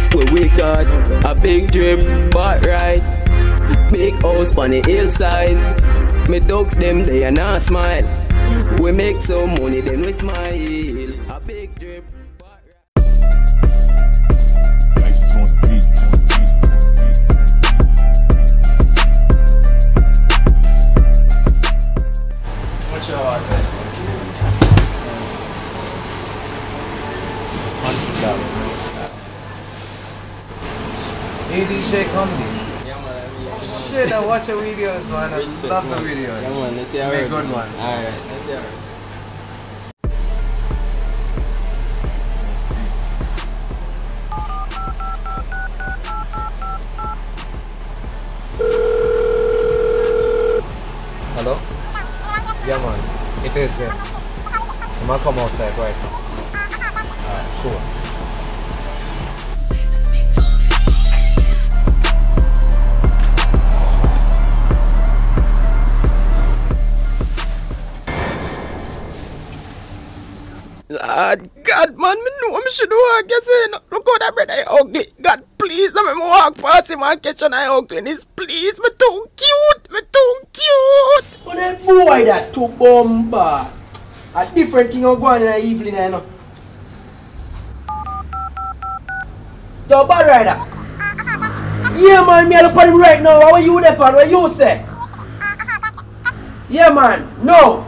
Where we got a big drip, but right. Big house on the hillside. Me dogs them, they are not smile. We make some money, then we smile. A big drip, but right. What's your address? ADJ Comedy. Yeah, man. Shit, I watch your videos, man. I love the videos. Yeah, man. Let's see how Make it good goes. one. Alright, let's see how it goes. Hello? Yeah, man. It is. I'm gonna come outside right now. Alright, cool. God, man, me know me should walk. You say, look how that brother ugly. God, please, let me walk past him and catch an eye ugliness. Please, me too cute. Me too cute. But that boy that too bomba. A different thing going on in the evening, you know. So, bad rider. Yeah, man, me I look at him right now. What you there, pan? What you say? Yeah, man. No.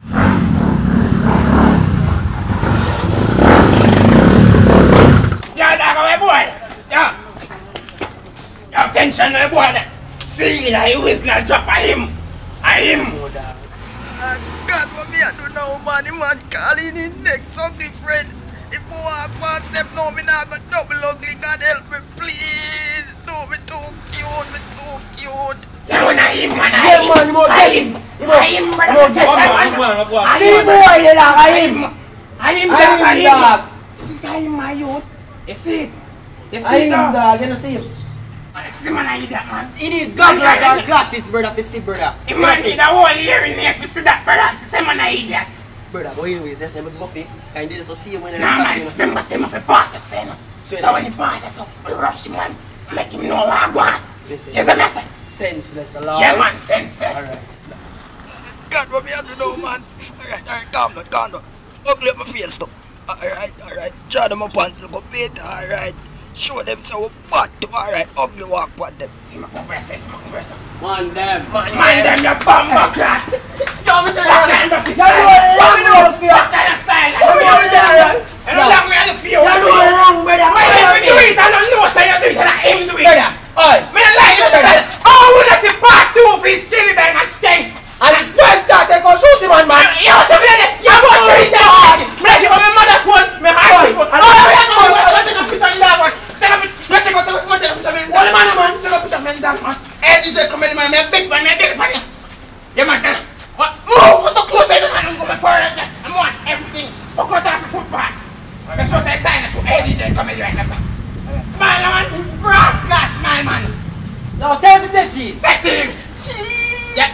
Yo, dog, my boy. Yo. Yo, attention, my boy. See, like, you is not drop at him. At him. God, what me I do now, man? The man calling in next ugly friend. If I walk past them now, me not got double ugly. God help me, please. Do me too cute, me too cute. Yeah, man, at him, man. Yeah, man, you must get him. You must At him, man. get him. See, boy, the dog, I him. At him, I dog. At him, him. dog. This is him, my youth. You see it? You I see it, him, dog? dog. You know, see him. See, man, I need that, man. He need goggles or glasses, brother, for see, brother. He man need a whole hearing aid to see that, brother. See, man, I need that. Brother, but anyways, yes, I'm a muffin. And this is see you when I Nah, start, you man, know. them must say him for pass the same. So when he passes up, we rush him, man. Make him know what I want. Listen. Yes, a message. Senseless, alright? Yeah, man, senseless. Alright. God, what me I do now, man? Alright, calm down, calm down. Ugly up my face, though. Alright. Draw them up pants, look up it. Alright. Show them so bad too. Alright, ugly walk on them. See my compressor, see my compressor. Man, them. Man, them, your bumper class. Yo, me tell you, what kind of You know the fear. What kind of style? You know the fear. I don't like me on the field. You know the wrong, brother. Why if you do it, I don't know, so you do it, and I him do it. Brother, oi. Me don't like you, brother. Oh, we just see part 2 for his skinny bang and sting. And when start, they go shoot him, man. Yo, so me like, you want to eat that? Me like, you want my mother phone, my husband phone. Oh, we are going to take a picture of that one. Take a picture, take a picture, man. What the man, man? Take a picture, man, damn, man. Hey, DJ, come in, man. Me a big fan, me a big fan. Yeah, man, tell me. What? Move, so close, I don't know, I'm forward. I'm on everything. But cut off the football. Make sure I sign a show. Hey, DJ, come in right now, sir. Smile, man. It's brass glass, smile, man. Now, tell me, say cheese. Say cheese. Cheese. Yeah.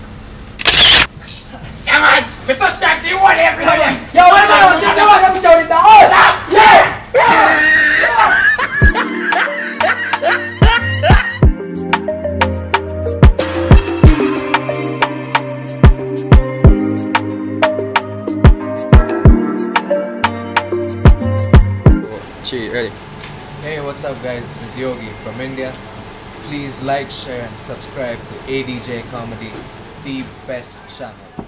Yeah, man. We subscribe to you all every day. Yo, wait a minute. This is what I'm showing you. Oh, yeah. Cheers, ready? Hey, what's up, guys? This is Yogi from India. Please like, share, and subscribe to ADJ Comedy, the best channel.